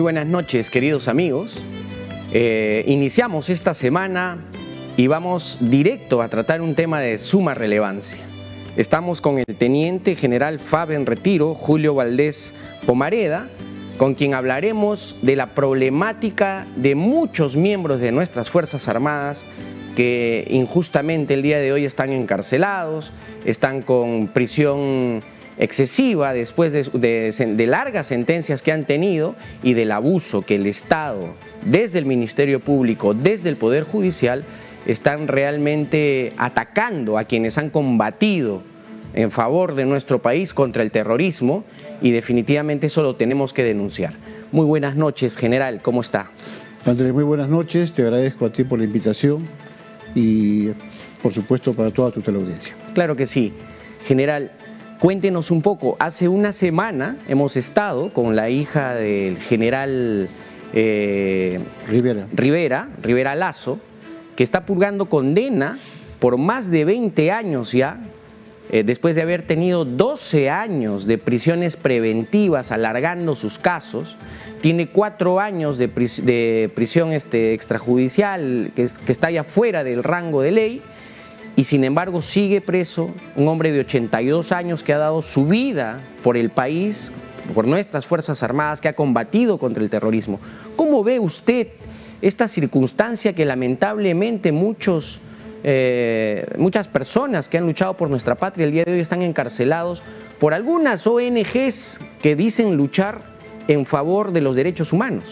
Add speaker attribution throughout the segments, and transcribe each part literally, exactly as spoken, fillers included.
Speaker 1: Muy buenas noches, queridos amigos. Eh, iniciamos esta semana y vamos directo a tratar un tema de suma relevancia. Estamos con el Teniente General F A B en retiro, Julio Valdés Pomareda, con quien hablaremos de la problemática de muchos miembros de nuestras Fuerzas Armadas que injustamente el día de hoy están encarcelados, están con prisión excesiva después de, de, de largas sentencias que han tenido y del abuso que el Estado, desde el Ministerio Público, desde el Poder Judicial, están realmente atacando a quienes han combatido en favor de nuestro país contra el terrorismo, y definitivamente eso lo tenemos que denunciar. Muy buenas noches, general, ¿cómo está?
Speaker 2: Andrés, muy buenas noches, te agradezco a ti por la invitación y por supuesto para toda tu teleaudiencia.
Speaker 1: Claro que sí. General, cuéntenos un poco. Hace una semana hemos estado con la hija del general eh,
Speaker 2: Rivera.
Speaker 1: Rivera, Rivera Lazo, que está purgando condena por más de veinte años ya, eh, después de haber tenido doce años de prisiones preventivas alargando sus casos. Tiene cuatro años de, pris de prisión este, extrajudicial que, es, que está ya fuera del rango de ley, y sin embargo sigue preso un hombre de ochenta y dos años que ha dado su vida por el país, por nuestras Fuerzas Armadas, que ha combatido contra el terrorismo. ¿Cómo ve usted esta circunstancia que lamentablemente muchos, eh, muchas personas que han luchado por nuestra patria el día de hoy están encarcelados por algunas O N Ges que dicen luchar en favor de los derechos humanos?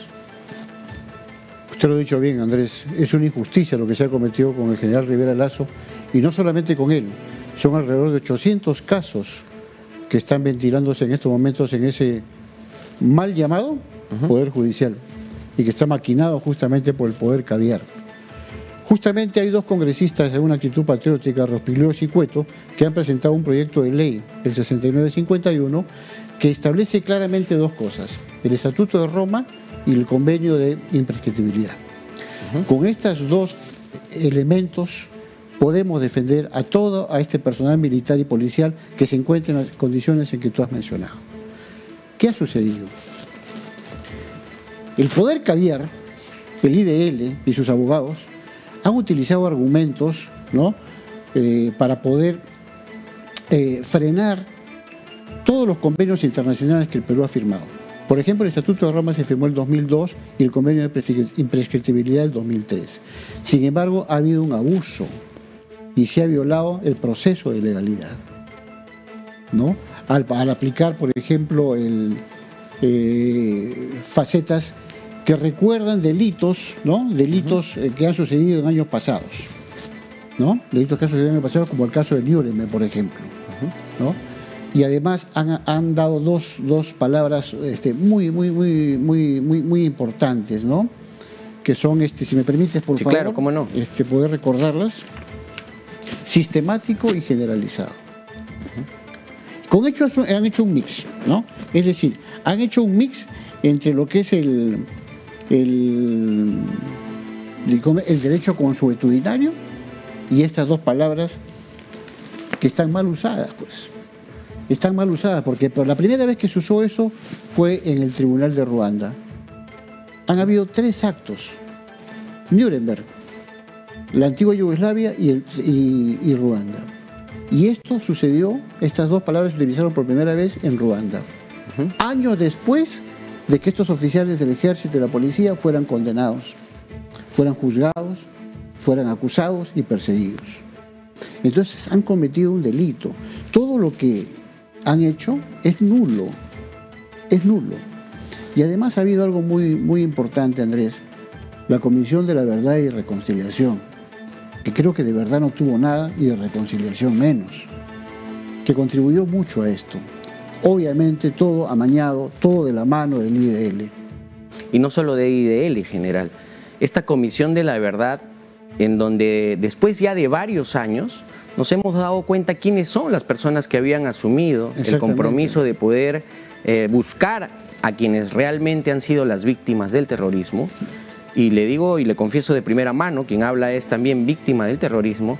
Speaker 2: Usted lo ha dicho bien, Andrés, es una injusticia lo que se ha cometido con el general Rivera Lazo, y no solamente con él, son alrededor de ochocientos casos que están ventilándose en estos momentos en ese mal llamado uh-huh. Poder Judicial, y que está maquinado justamente por el poder caviar. Justamente hay dos congresistas de una actitud patriótica, Rospigliosi y Cueto, que han presentado un proyecto de ley, el sesenta y nueve cincuenta y uno, que establece claramente dos cosas: el Estatuto de Roma y el convenio de imprescriptibilidad. Uh-huh. Con estos dos elementos podemos defender a todo a este personal militar y policial que se encuentra en las condiciones en que tú has mencionado. ¿Qué ha sucedido? El poder caviar, el I D L y sus abogados han utilizado argumentos, ¿no? eh, para poder eh, frenar todos los convenios internacionales que el Perú ha firmado. Por ejemplo, el Estatuto de Roma se firmó en el dos mil dos y el convenio de imprescriptibilidad en el dos mil tres. Sin embargo, ha habido un abuso y se ha violado el proceso de legalidad, ¿no? Al, al aplicar, por ejemplo, el, eh, facetas que recuerdan delitos, ¿no? Delitos uh-huh. eh, que han sucedido en años pasados, ¿no? Delitos que han sucedido en años pasados, como el caso de Nuremberg, por ejemplo, uh-huh. ¿no? Y además han, han dado dos, dos palabras este, muy, muy, muy, muy, muy, muy importantes, ¿no? Que son, este, si me permites, por
Speaker 1: sí,
Speaker 2: favor,
Speaker 1: claro, cómo no.
Speaker 2: este, poder recordarlas: sistemático y generalizado. Uh-huh. Con hecho han hecho un mix, ¿no? Es decir, han hecho un mix entre lo que es el, el, el derecho consuetudinario y estas dos palabras que están mal usadas, pues. Están mal usadas porque por la primera vez que se usó eso fue en el Tribunal de Ruanda. Han habido tres actos: Nuremberg, la antigua Yugoslavia y, el, y, y Ruanda. Y esto sucedió, estas dos palabras se utilizaron por primera vez en Ruanda, uh-huh. años después de que estos oficiales del ejército y de la policía fueran condenados, fueran juzgados, fueran acusados y perseguidos. Entonces han cometido un delito. Todo lo que han hecho es nulo, es nulo. Y además ha habido algo muy, muy importante, Andrés: la Comisión de la Verdad y Reconciliación, que creo que de verdad no obtuvo nada y de reconciliación menos, que contribuyó mucho a esto. Obviamente todo amañado, todo de la mano del I D L.
Speaker 1: Y no solo de I D L, general. Esta Comisión de la Verdad, en donde después ya de varios años nos hemos dado cuenta quiénes son las personas que habían asumido el compromiso de poder eh, buscar a quienes realmente han sido las víctimas del terrorismo. Y le digo y le confieso de primera mano, quien habla es también víctima del terrorismo,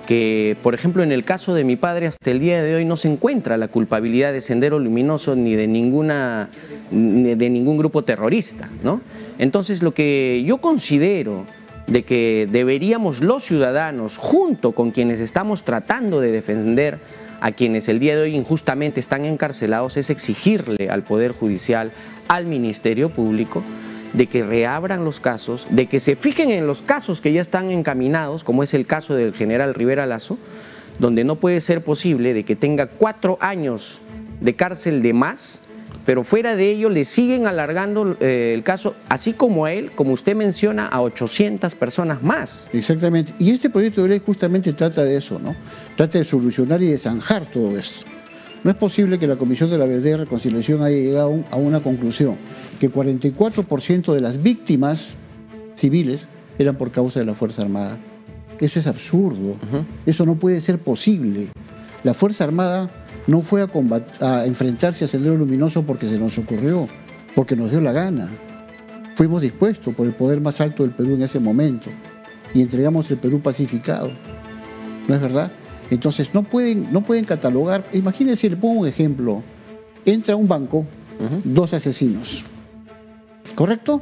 Speaker 1: que, por ejemplo, en el caso de mi padre, hasta el día de hoy no se encuentra la culpabilidad de Sendero Luminoso ni de, ninguna, ni de ningún grupo terrorista, ¿no? Entonces, lo que yo considero de que deberíamos los ciudadanos, junto con quienes estamos tratando de defender a quienes el día de hoy injustamente están encarcelados, es exigirle al Poder Judicial, al Ministerio Público, de que reabran los casos, de que se fijen en los casos que ya están encaminados, como es el caso del general Rivera Lazo, donde no puede ser posible de que tenga cuatro años de cárcel de más, pero fuera de ello le siguen alargando eh, el caso, así como a él, como usted menciona, a ochocientas personas más.
Speaker 2: Exactamente, y este proyecto de ley justamente trata de eso, ¿no? Trata de solucionar y de zanjar todo esto. No es posible que la Comisión de la Verdad y Reconciliación haya llegado a una conclusión, que cuarenta y cuatro por ciento de las víctimas civiles eran por causa de la Fuerza Armada. Eso es absurdo, uh-huh. Eso no puede ser posible. La Fuerza Armada no fue a, combat- a enfrentarse a Sendero Luminoso porque se nos ocurrió, porque nos dio la gana. Fuimos dispuestos por el poder más alto del Perú en ese momento y entregamos el Perú pacificado. ¿No es verdad? Entonces no pueden, no pueden catalogar. Imagínense, le pongo un ejemplo. Entra a un banco, uh-huh. dos asesinos, ¿correcto?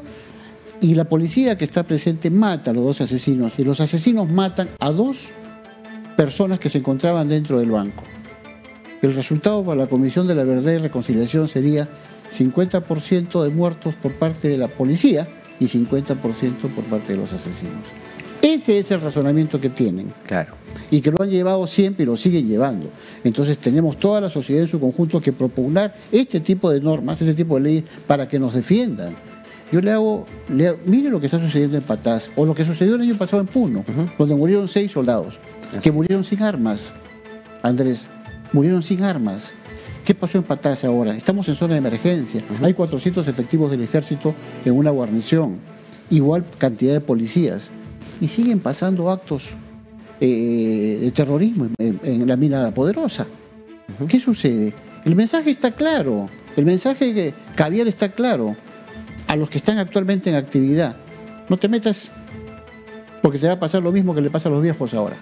Speaker 2: Y la policía que está presente mata a los dos asesinos, y los asesinos matan a dos personas que se encontraban dentro del banco. El resultado para la Comisión de la Verdad y Reconciliación sería cincuenta por ciento de muertos por parte de la policía y cincuenta por ciento por parte de los asesinos. Ese es el razonamiento que tienen.
Speaker 1: Claro.
Speaker 2: Y que lo han llevado siempre y lo siguen llevando. Entonces tenemos toda la sociedad en su conjunto que propugnar este tipo de normas, este tipo de leyes, para que nos defiendan. Yo le hago, le hago mire lo que está sucediendo en Patás, o lo que sucedió el año pasado en Puno, uh-huh. donde murieron seis soldados, Así. que murieron sin armas. Andrés, murieron sin armas. ¿Qué pasó en Patás ahora? Estamos en zona de emergencia. Uh-huh. Hay cuatrocientos efectivos del ejército en una guarnición. Igual cantidad de policías. Y siguen pasando actos eh, de terrorismo en, en la mina La Poderosa. Uh-huh. ¿Qué sucede? El mensaje está claro. El mensaje que caviar está claro. A los que están actualmente en actividad, no te metas porque te va a pasar lo mismo que le pasa a los viejos ahora.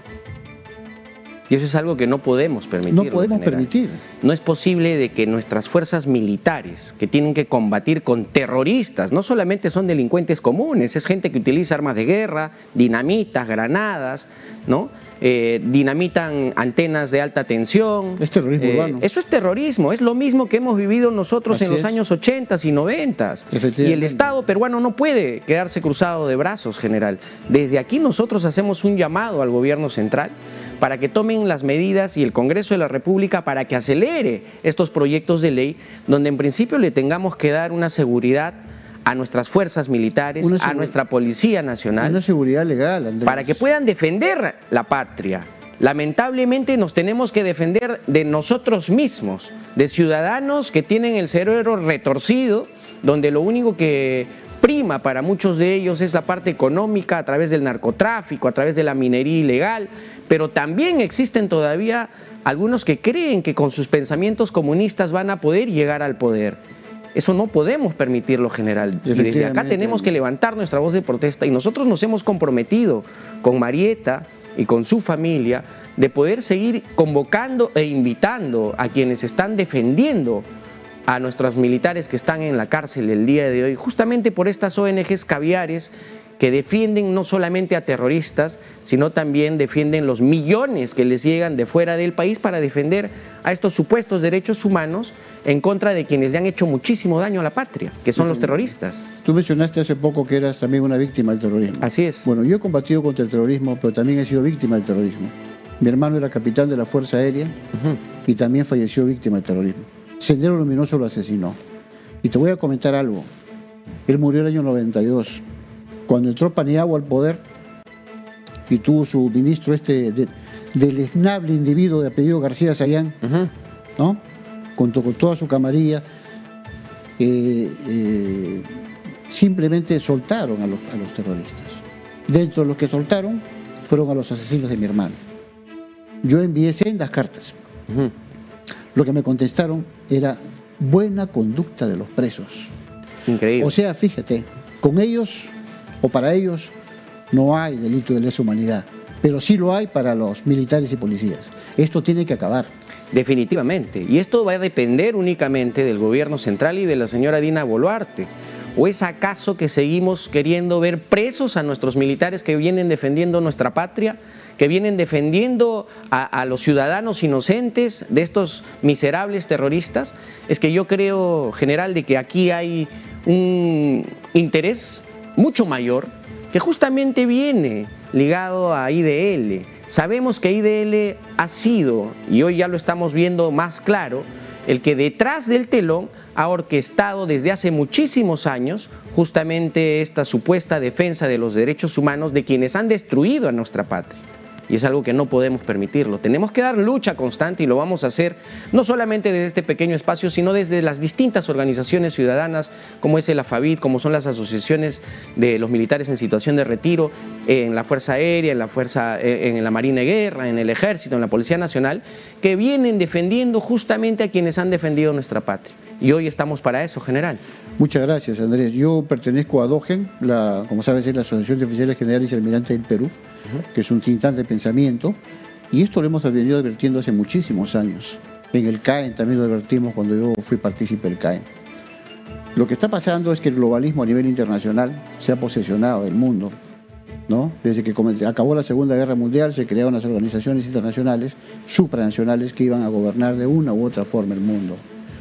Speaker 1: Y eso es algo que no podemos permitir.
Speaker 2: No podemos permitir.
Speaker 1: No es posible de que nuestras fuerzas militares, que tienen que combatir con terroristas, no solamente son delincuentes comunes, es gente que utiliza armas de guerra, dinamitas, granadas, ¿no? Eh, dinamitan antenas de alta tensión.
Speaker 2: Es terrorismo
Speaker 1: eh,
Speaker 2: urbano.
Speaker 1: Eso es terrorismo, es lo mismo que hemos vivido nosotros Así en los
Speaker 2: es. años
Speaker 1: ochenta y noventa. Y el Estado peruano no puede quedarse cruzado de brazos, general. Desde aquí nosotros hacemos un llamado al gobierno central para que tomen las medidas y el Congreso de la República para que acelere estos proyectos de ley donde en principio le tengamos que dar una seguridad a nuestras fuerzas militares, a nuestra Policía Nacional.
Speaker 2: Una seguridad legal, Andrés.
Speaker 1: Para que puedan defender la patria. Lamentablemente nos tenemos que defender de nosotros mismos, de ciudadanos que tienen el cerebro retorcido, donde lo único que prima para muchos de ellos es la parte económica a través del narcotráfico, a través de la minería ilegal, pero también existen todavía algunos que creen que con sus pensamientos comunistas van a poder llegar al poder. Eso no podemos permitirlo, general. Y desde acá tenemos que levantar nuestra voz de protesta y nosotros nos hemos comprometido con Marieta y con su familia de poder seguir convocando e invitando a quienes están defendiendo a nuestros militares que están en la cárcel el día de hoy, justamente por estas O N Ges caviares que defienden no solamente a terroristas, sino también defienden los millones que les llegan de fuera del país para defender a estos supuestos derechos humanos en contra de quienes le han hecho muchísimo daño a la patria, que son los terroristas.
Speaker 2: Tú mencionaste hace poco que eras también una víctima del terrorismo.
Speaker 1: Así es.
Speaker 2: Bueno, yo he combatido contra el terrorismo, pero también he sido víctima del terrorismo. Mi hermano era capitán de la Fuerza Aérea uh-huh. y también falleció víctima del terrorismo. Sendero Luminoso lo asesinó. Y te voy a comentar algo. Él murió en el año noventa y dos. Cuando entró Paniagua al poder y tuvo su ministro este de, deleznable individuo de apellido García Sayán, uh-huh. ¿no? Junto con toda su camarilla, eh, eh, simplemente soltaron a los, a los terroristas. Dentro de los que soltaron fueron a los asesinos de mi hermano. Yo envié sendas cartas. Uh-huh. Lo que me contestaron era buena conducta de los presos.
Speaker 1: Increíble.
Speaker 2: O sea, fíjate, con ellos o para ellos no hay delito de lesa humanidad. pero sí lo hay para los militares y policías. Esto tiene que acabar.
Speaker 1: Definitivamente. Y esto va a depender únicamente del gobierno central y de la señora Dina Boluarte. ¿O es acaso que seguimos queriendo ver presos a nuestros militares que vienen defendiendo nuestra patria, que vienen defendiendo a, a los ciudadanos inocentes de estos miserables terroristas? Es que yo creo, general, de que aquí hay un interés mucho mayor que justamente viene ligado a I D L. Sabemos que I D L ha sido, y hoy ya lo estamos viendo más claro, el que detrás del telón ha orquestado desde hace muchísimos años justamente esta supuesta defensa de los derechos humanos de quienes han destruido a nuestra patria. Y es algo que no podemos permitirlo. Tenemos que dar lucha constante y lo vamos a hacer no solamente desde este pequeño espacio, sino desde las distintas organizaciones ciudadanas, como es el AFAVID, como son las asociaciones de los militares en situación de retiro, en la Fuerza Aérea, en la, Fuerza, en la Marina de Guerra, en el Ejército, en la Policía Nacional, que vienen defendiendo justamente a quienes han defendido nuestra patria. Y hoy estamos para eso, general.
Speaker 2: Muchas gracias, Andrés. Yo pertenezco a DOGEN, la, como sabes, es la Asociación de Oficiales Generales y Almirantes del Perú, uh-huh. que es un think tank de pensamiento, y esto lo hemos venido advirtiendo hace muchísimos años. En el C A E N también lo advertimos cuando yo fui partícipe del C A E N. Lo que está pasando es que el globalismo a nivel internacional se ha posesionado del mundo, ¿no? Desde que acabó la Segunda Guerra Mundial se crearon las organizaciones internacionales supranacionales que iban a gobernar de una u otra forma el mundo.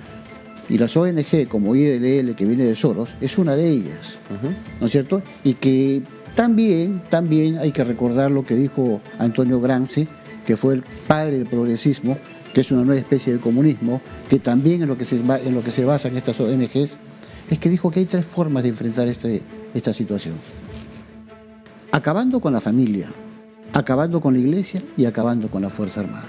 Speaker 2: Y las O N G como I D L, que viene de Soros, es una de ellas, uh-huh. ¿no es cierto? Y que también, también hay que recordar lo que dijo Antonio Gramsci, que fue el padre del progresismo, que es una nueva especie de comunismo, que también en lo que se, en lo que se basan estas O N Ges, es que dijo que hay tres formas de enfrentar este, esta situación. Acabando con la familia, acabando con la iglesia y acabando con la Fuerza Armada.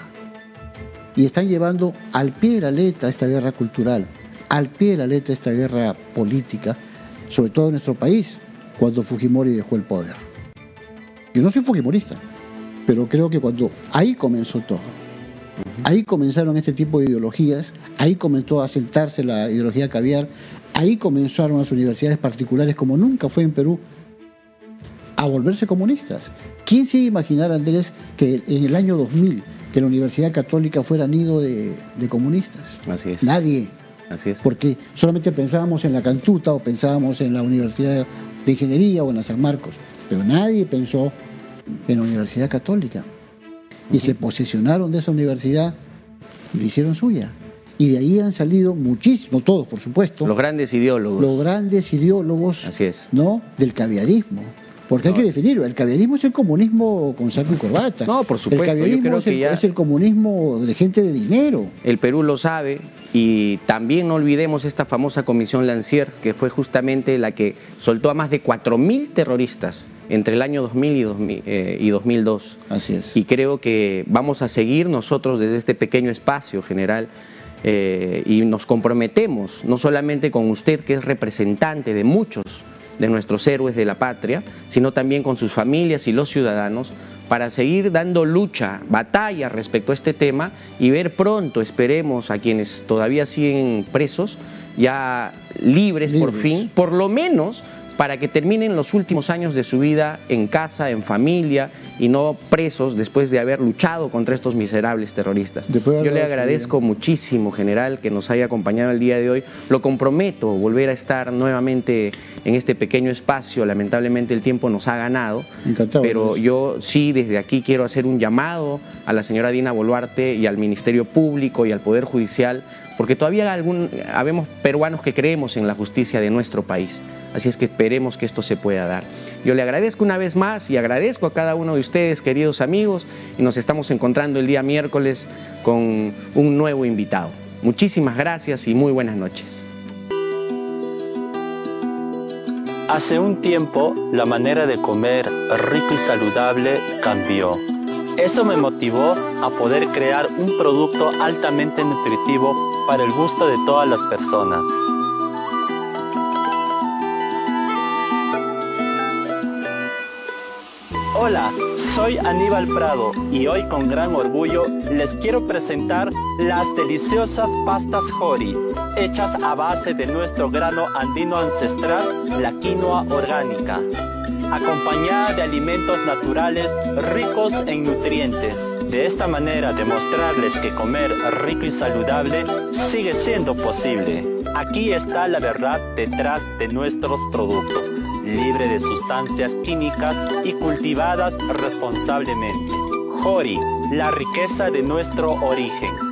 Speaker 2: Y están llevando al pie de la letra esta guerra cultural, al pie de la letra esta guerra política, sobre todo en nuestro país, cuando Fujimori dejó el poder. Yo no soy fujimorista, pero creo que cuando ahí comenzó todo, ahí comenzaron este tipo de ideologías, ahí comenzó a sentarse la ideología caviar, ahí comenzaron las universidades particulares, como nunca fue en Perú, a volverse comunistas. ¿Quién se iba a imaginar, Andrés, que en el año dos mil, que la Universidad Católica fuera nido de, de comunistas?
Speaker 1: Así es.
Speaker 2: Nadie.
Speaker 1: Así es.
Speaker 2: Porque solamente pensábamos en la Cantuta o pensábamos en la Universidad de Ingeniería o en la San Marcos, pero nadie pensó en la Universidad Católica. Y uh-huh. se posesionaron de esa universidad y la hicieron suya. Y de ahí han salido muchísimos, todos por supuesto.
Speaker 1: Los grandes ideólogos.
Speaker 2: Los grandes ideólogos,
Speaker 1: Así es.
Speaker 2: ¿no? Del caviarismo. Porque no. hay que definirlo, el caviarismo es el comunismo con saco y corbata.
Speaker 1: No, por supuesto.
Speaker 2: El caviarismo
Speaker 1: Yo creo
Speaker 2: es, el,
Speaker 1: que ya
Speaker 2: es el comunismo de gente de dinero.
Speaker 1: El Perú lo sabe, y también no olvidemos esta famosa comisión Lancier, que fue justamente la que soltó a más de cuatro mil terroristas entre el año dos mil y, dos mil, eh, y dos mil dos.
Speaker 2: Así es.
Speaker 1: Y creo que vamos a seguir nosotros desde este pequeño espacio, general, eh, y nos comprometemos no solamente con usted, que es representante de muchos de nuestros héroes de la patria, sino también con sus familias y los ciudadanos, para seguir dando lucha, batalla respecto a este tema y ver pronto, esperemos, a quienes todavía siguen presos, ya libres, libres por fin, por lo menos para que terminen los últimos años de su vida en casa, en familia, y no presos después de haber luchado contra estos miserables terroristas. Yo le agradezco muchísimo, general, que nos haya acompañado el día de hoy. Lo comprometo, volver a estar nuevamente en este pequeño espacio. Lamentablemente el tiempo nos ha ganado.
Speaker 2: Encantado.
Speaker 1: Pero yo sí, desde aquí quiero hacer un llamado a la señora Dina Boluarte y al Ministerio Público y al Poder Judicial, porque todavía algún, habemos peruanos que creemos en la justicia de nuestro país. Así es que esperemos que esto se pueda dar. Yo le agradezco una vez más y agradezco a cada uno de ustedes, queridos amigos, y nos estamos encontrando el día miércoles con un nuevo invitado. Muchísimas gracias y muy buenas noches.
Speaker 3: Hace un tiempo, la manera de comer rico y saludable cambió. Eso me motivó a poder crear un producto altamente nutritivo para el gusto de todas las personas. Hola, soy Aníbal Prado y hoy con gran orgullo les quiero presentar las deliciosas pastas Jori, hechas a base de nuestro grano andino ancestral, la quinoa orgánica, acompañada de alimentos naturales ricos en nutrientes. De esta manera demostrarles que comer rico y saludable sigue siendo posible. Aquí está la verdad detrás de nuestros productos, libre de sustancias químicas y cultivadas responsablemente. Jori, la riqueza de nuestro origen.